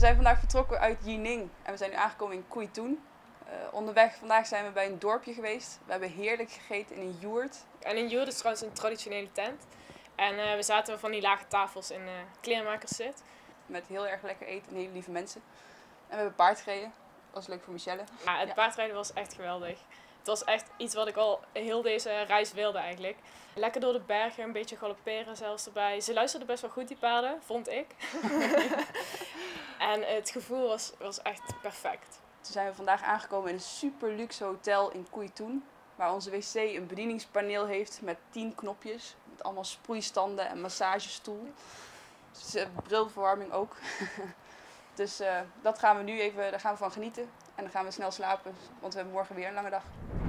zijn vandaag vertrokken uit Jining en we zijn nu aangekomen in Quy Toen. Onderweg vandaag zijn we bij een dorpje geweest. We hebben heerlijk gegeten in een joert. En een joert is trouwens een traditionele tent. En we zaten van die lage tafels in kleermakerszit. Met heel erg lekker eten en hele lieve mensen. En we hebben paard gereden. Dat was leuk voor Michelle. Ja, het paardrijden was echt geweldig. Het was echt iets wat ik al heel deze reis wilde eigenlijk. Lekker door de bergen, een beetje galopperen zelfs erbij. Ze luisterden best wel goed, die paarden, vond ik. En het gevoel was echt perfect. Toen zijn we vandaag aangekomen in een super luxe hotel in Quy Toen. Waar onze wc een bedieningspaneel heeft met 10 knopjes. Met allemaal sproeistanden en massagestoel. Dus brilverwarming ook. Dus dat gaan we nu even, daar gaan we van genieten. En dan gaan we snel slapen, want we hebben morgen weer een lange dag.